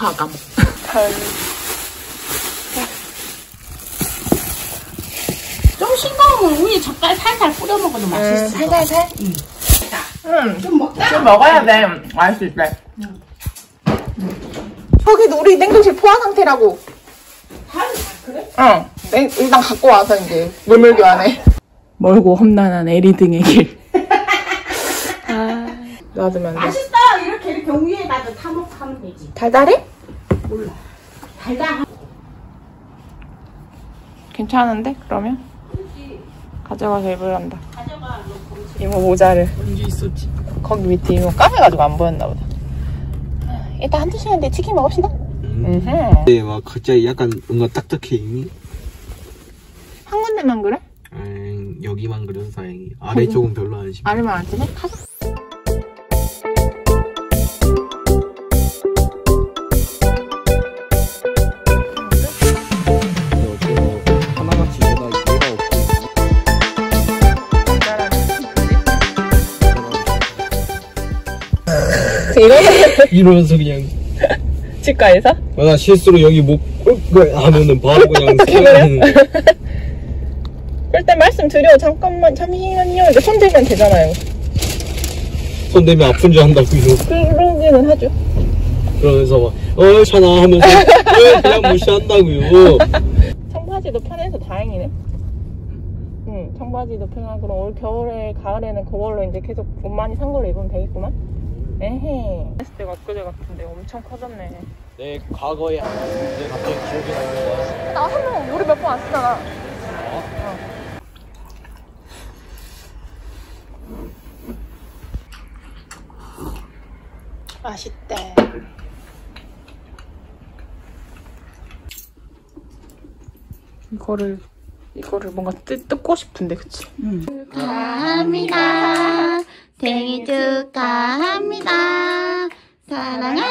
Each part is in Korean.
과감. 좀 싱거우면 우유 젓갈 살살 뿌려 먹어도 맛있어. 살살살? 좀 먹자. 좀 먹어야 돼. 맛있을 때. 저기 우리 냉동실 포화 상태라고. 그래? 응. 일단 갖고 와서 이제 물물 교환해. 멀고 험난한 에리 등의 길. 놔두면 돼. 맛있어. 이렇게 위에다가 타먹하면 되지. 달달해? 몰라. 달달한. 괜찮은데? 그러면? 그렇지. 가져가서 입으란다. 가져가. 이모 모자를. 언제 있었지? 거기 밑에 이모 까매가지고 안 보였나 보다. 일단 한두 시간 뒤에 치킨 먹읍시다. 네, 막 갑자기 약간 뭔가 딱딱해. 한 군데만 그래? 여기만 그래서 다행히. 아래쪽은 별로 안 심해. 아래만 안 뜨네? 가자. 하나같이 얘가 이거는 이러면서 그냥 치과에서? 나 실수로 여기 목 하면은 바로 그냥 일단 말씀드려. 잠깐만 잠시만요. 이제 손 대면 되잖아요. 손 대면 아픈 줄 안다고요. 그러기는 하죠. 그러면서 막 괜찮아 하면서 그냥 무시한다고요. 청바지도 편해서 다행이네. 응, 청바지도 편하고 그럼 올 겨울에 가을에는 그걸로 이제 계속 옷 많이 산 걸로 입으면 되겠구만. 에헤. 했을 때가 엊그제 같은데 엄청 커졌네. 내 과거에 내 갑자기 기억이 나는 거야. 나 한 번 우리 몇 번 왔었잖아. 맛있대. 이거를 뭔가 뜯고 싶은데, 그치? 축하합니다. 생일 축하합니다. 사랑하는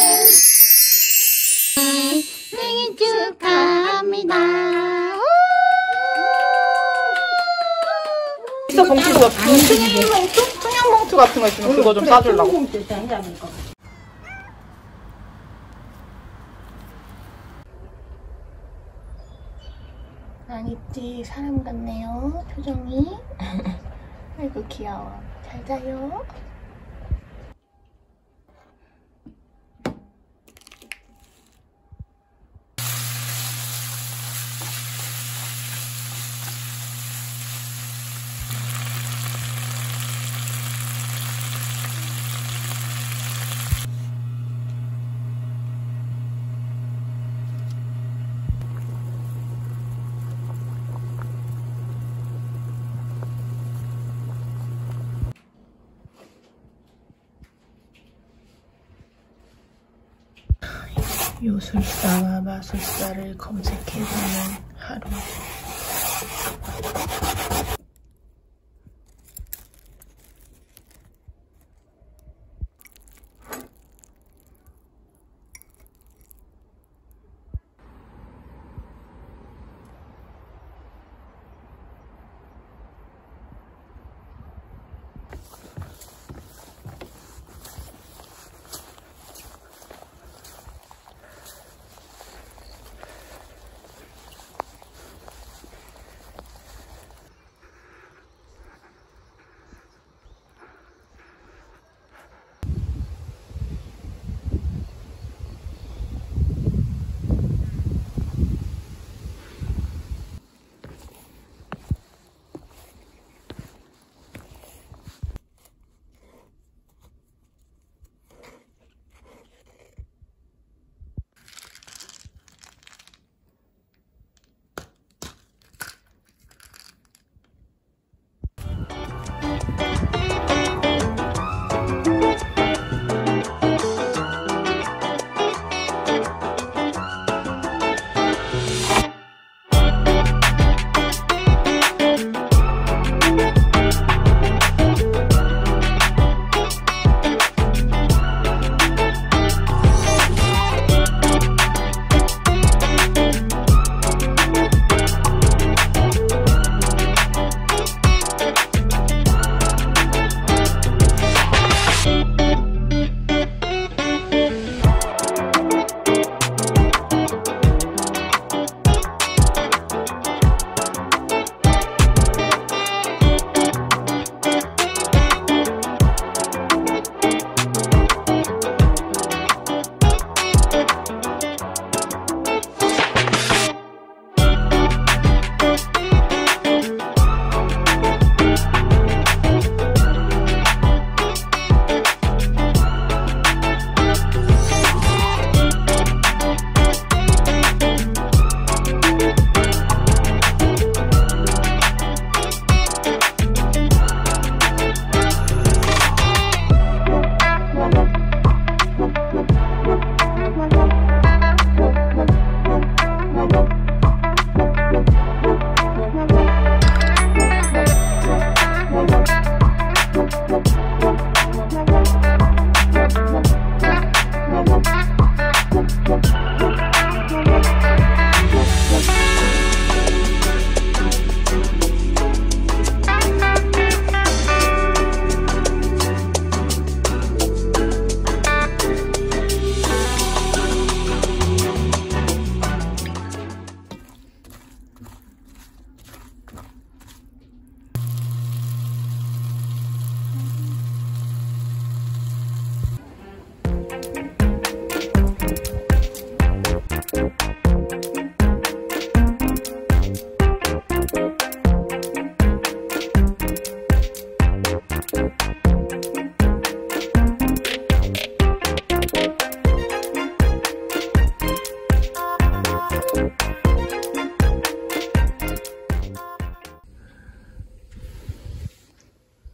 생일 축하합니다. 있어, 봉투가 투명봉투 같은 거 있으면 그거 좀 싸주려고. 아니지, 사람 같네요, 표정이. 아이고 귀여워. 잘 자요. 요술사와 마술사를 검색해보는 하루.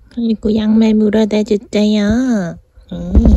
그리고 양말 물어다 줬어요.